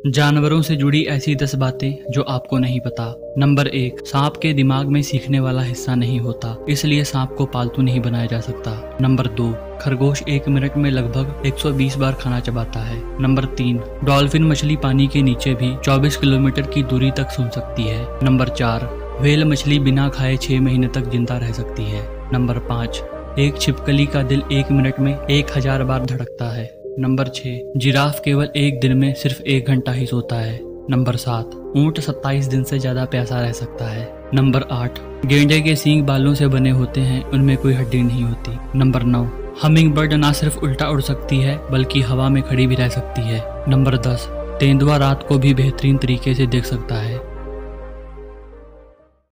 जानवरों से जुड़ी ऐसी 10 बातें जो आपको नहीं पता। नंबर 1, सांप के दिमाग में सीखने वाला हिस्सा नहीं होता, इसलिए सांप को पालतू नहीं बनाया जा सकता। नंबर 2, खरगोश 1 मिनट में लगभग 120 बार खाना चबाता है। नंबर 3, डॉल्फिन मछली पानी के नीचे भी 24 किलोमीटर की दूरी तक सूंघ सकती है। नंबर 4, व्हेल मछली बिना खाए 6 महीने तक जिंदा रह सकती है। नंबर 5, एक छिपकली का दिल 1 मिनट में 1000 बार धड़कता है। नंबर 6, जिराफ केवल एक दिन में सिर्फ 1 घंटा ही सोता है। नंबर 7, ऊंट 27 दिन से ज्यादा प्यासा रह सकता है। नंबर 8, गेंडे के सींग बालों से बने होते हैं, उनमें कोई हड्डी नहीं होती। नंबर 9, हमिंग बर्ड ना सिर्फ उल्टा उड़ सकती है बल्कि हवा में खड़ी भी रह सकती है। नंबर 10, तेंदुआ रात को भी बेहतरीन तरीके से देख सकता है।